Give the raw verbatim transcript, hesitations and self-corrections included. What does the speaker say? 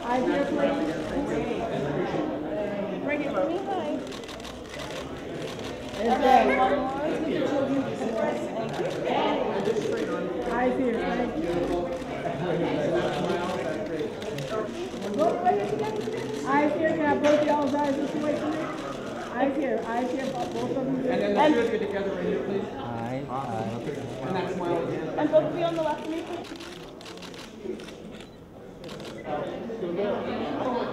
Eyes here, please. Bring it, Lo. There's Jay. Eyes here, thank you. Eyes here, can I both y'all's eyes this way, please? Eyes here, eyes here, both of them. And then the two of you together right here, please. Aye, aye. And that smile again. And both of you on the left of me, please.